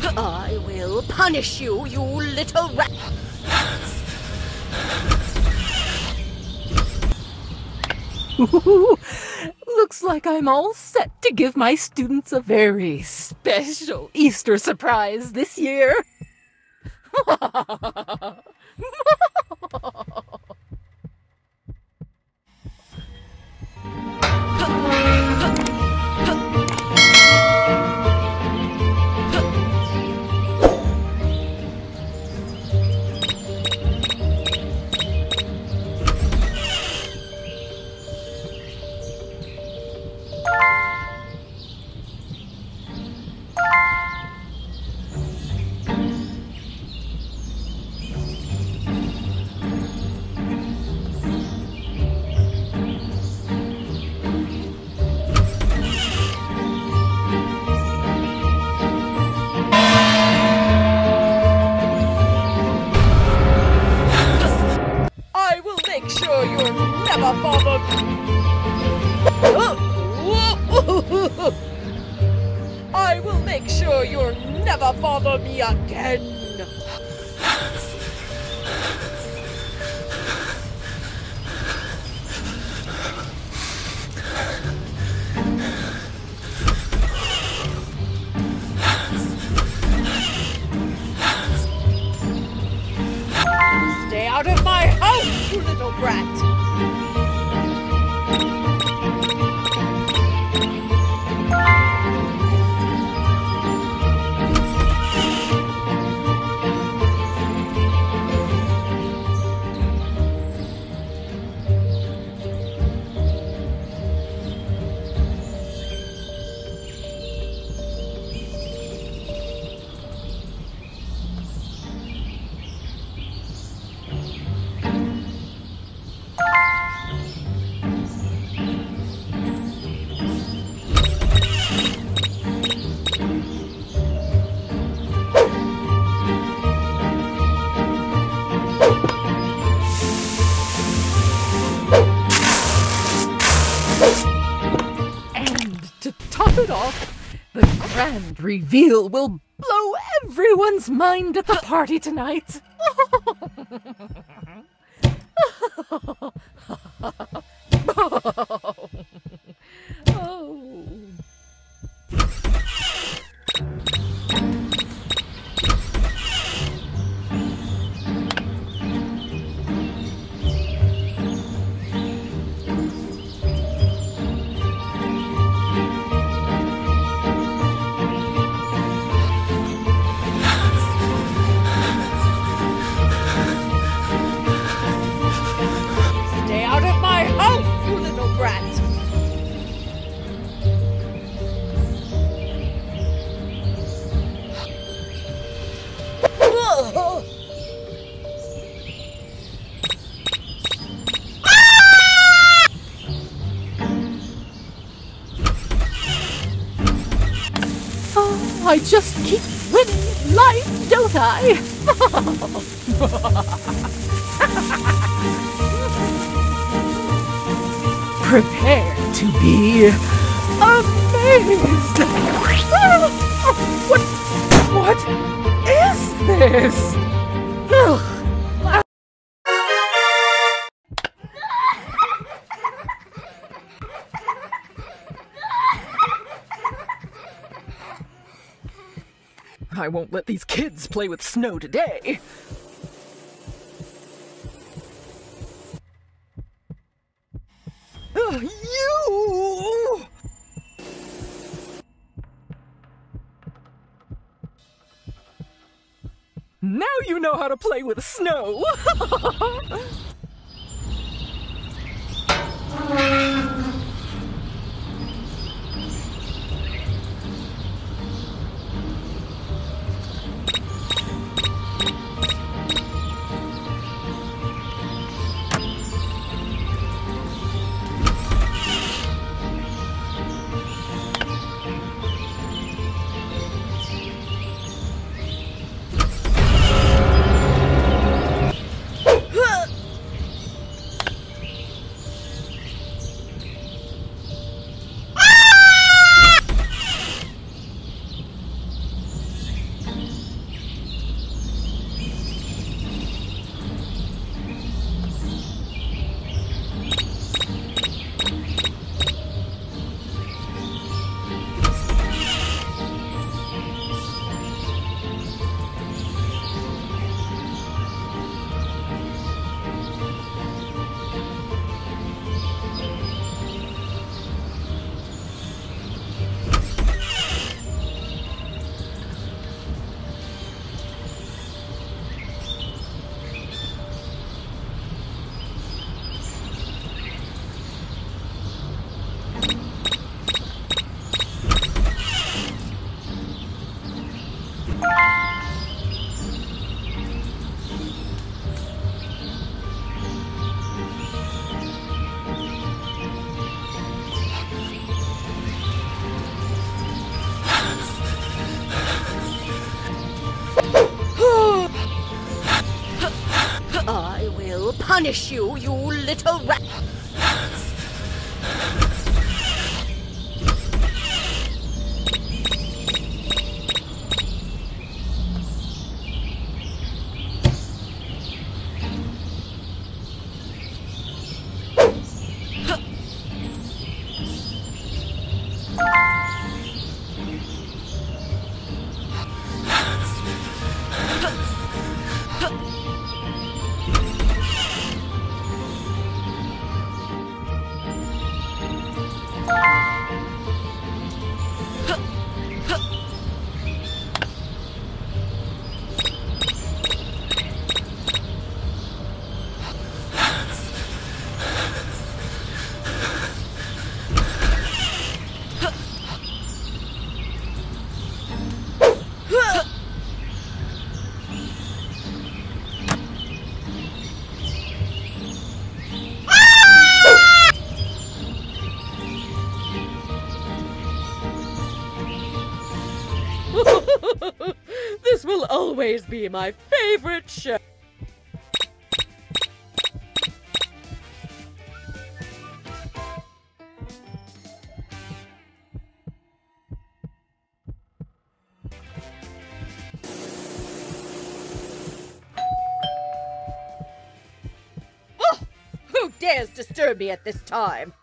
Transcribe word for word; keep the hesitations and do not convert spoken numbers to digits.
I will punish you, you little rat. Looks like I'm all set to give my students a very special Easter surprise this year. I will make sure you'll never bother I will make sure you'll never bother me again. Stay out of my house, you little brat! It off, the grand reveal will blow everyone's mind at the party tonight. Oh. Stay out of my house, you little brat! Oh, I just keep winning life, don't I? Prepare to be amazed! Ah, what? What is this? Ugh. I won't let these kids play with snow today. Ugh, you! Now you know how to play with snow! punish you, you little rat. This will always be my favorite show. Oh, who dares disturb me at this time?